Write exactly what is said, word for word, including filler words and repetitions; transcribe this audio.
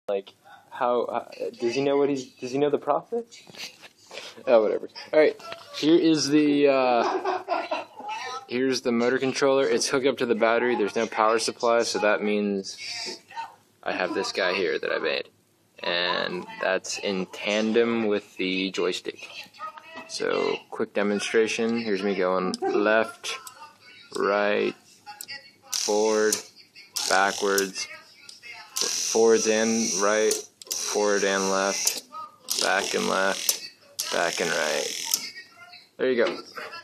Like, how uh, does he know what he's? Does he know the process? Oh, whatever. All right, here is the uh, here's the motor controller. It's hooked up to the battery. There's no power supply, so that means I have this guy here that I made, and that's in tandem with the joystick. So, quick demonstration. Here's me going left, right, forward, backwards, forwards and right, forward and left, back and left, back and right. There you go.